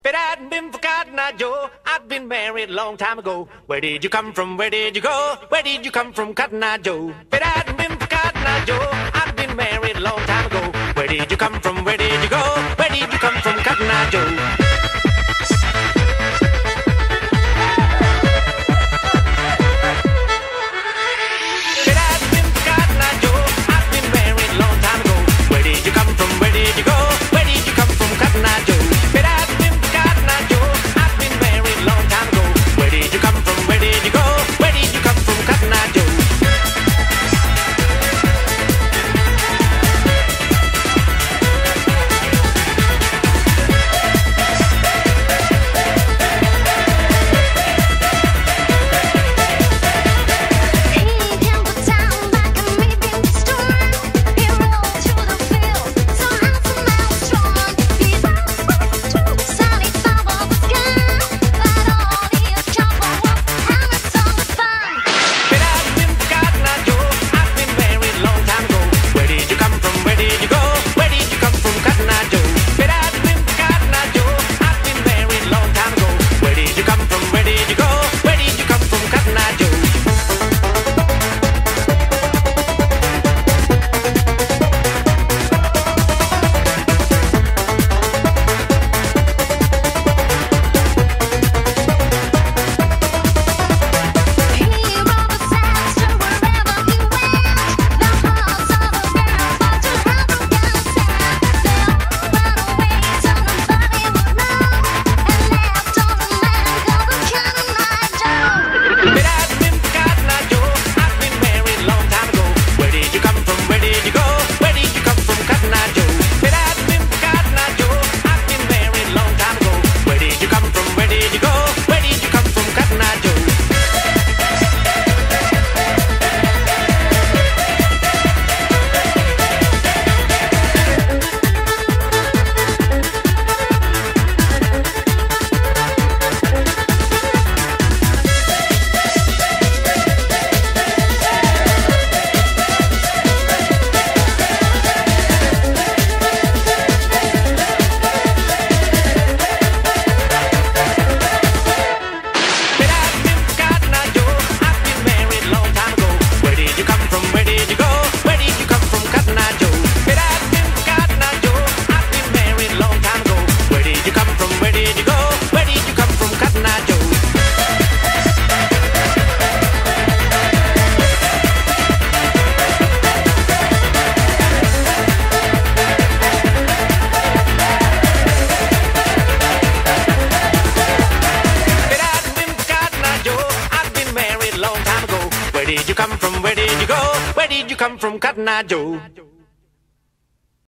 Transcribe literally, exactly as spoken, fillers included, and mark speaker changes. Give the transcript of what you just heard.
Speaker 1: If it hadn't been for Cotton Eye Joe, I'd been married a long time ago. Where did you come from? Where did you go? Where did you come from, Cotton Eye Joe? If it hadn't been for Cotton Eye Joe, I'd been married a long time ago. Where did you come from? Where did you go? Where did you come from, Cotton Eye Joe? Where did you come from? Where did you go? Where did you come from, Cotton Eye Joe?